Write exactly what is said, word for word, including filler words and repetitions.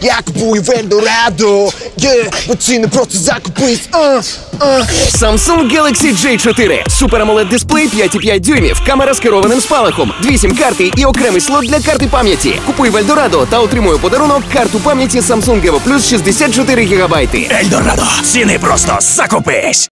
Я купую в Ельдорадо. Є, бо ціни просто закупись. А, а. Samsung Galaxy джей чотири. Супер AMOLED дисплей п'ять і п'ять дюймів, камера з керованим спалахом, дві сім-карти і окремий слот для карти пам'яті. Купуй в Ельдорадо та отримуй у подарунок карту пам'яті Samsung Evo Plus шістдесят чотири гігабайти. Ельдорадо. Ціни просто закупись.